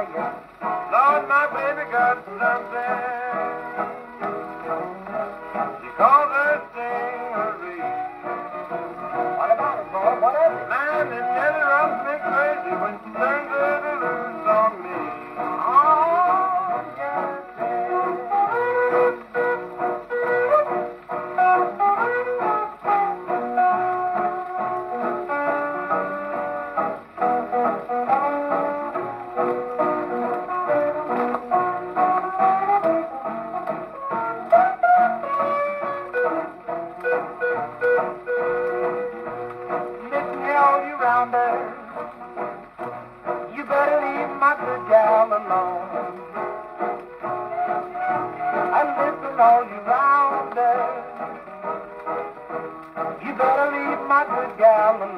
Lord, my baby got something. She calls her stingery. What about it, boy? What is it? Man, it nearly runs me crazy when she turns it loose on me. Oh, yes. You better leave my good gal alone. And listen, all you rounders, you better leave my good gal alone.